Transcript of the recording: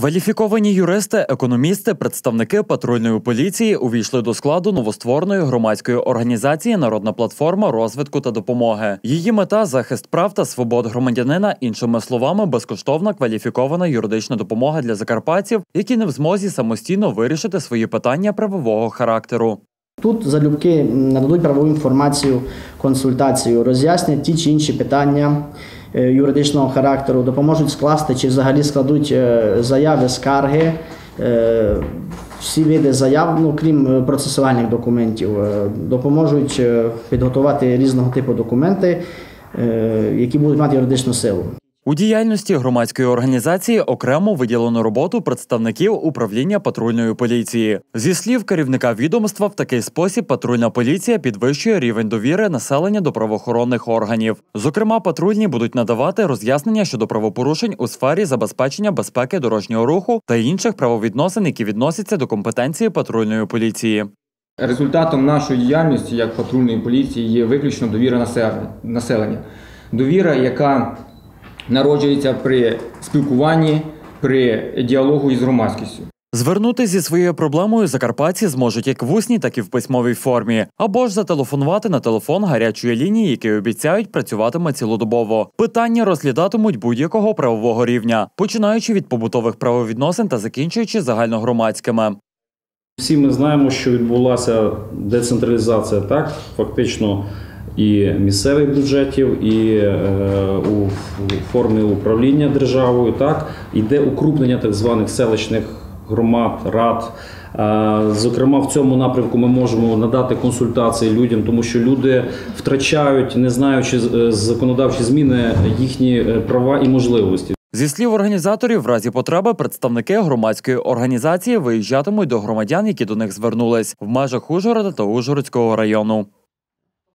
Кваліфіковані юристи, економісти, представники патрульної поліції увійшли до складу новоствореної громадської організації «Народна платформа розвитку та допомоги». Її мета – захист прав та свобод громадянина, іншими словами, безкоштовна кваліфікована юридична допомога для закарпатців, які не в змозі самостійно вирішити свої питання правового характеру. Тут залюбки нададуть правову інформацію, консультацію, роз'яснять ті чи інші питання юридичного характеру, допоможуть скласти чи взагалі складуть заяви, скарги, всі види заяв, крім процесуальних документів, допоможуть підготувати різного типу документи, які будуть мати юридичну силу. У діяльності громадської організації окремо виділено роботу представників управління патрульної поліції. Зі слів керівника відомства, в такий спосіб патрульна поліція підвищує рівень довіри населення до правоохоронних органів. Зокрема, патрульні будуть надавати роз'яснення щодо правопорушень у сфері забезпечення безпеки дорожнього руху та інших правовідносин, які відносяться до компетенції патрульної поліції. Результатом нашої діяльності як патрульної поліції є виключно довіра населення. Довіра, яка народжується при спілкуванні, при діалогу із громадськістю. Звернутися зі своєю проблемою закарпатці зможуть як в усній, так і в письмовій формі. Або ж зателефонувати на телефон гарячої лінії, який обіцяють працюватиме цілодобово. Питання розглядатимуть будь-якого правового рівня, починаючи від побутових правовідносин та закінчуючи загальногромадськими. Всі ми знаємо, що відбулася децентралізація, так, фактично, і місцевих бюджетів, і у формі управління державою, так, іде укрупнення так званих селищних громад, рад. Зокрема, в цьому напрямку ми можемо надати консультації людям, тому що люди втрачають, не знаючи законодавчі зміни, їхні права і можливості. Зі слів організаторів, в разі потреби представники громадської організації виїжджатимуть до громадян, які до них звернулись, в межах Ужгорода та Ужгородського району.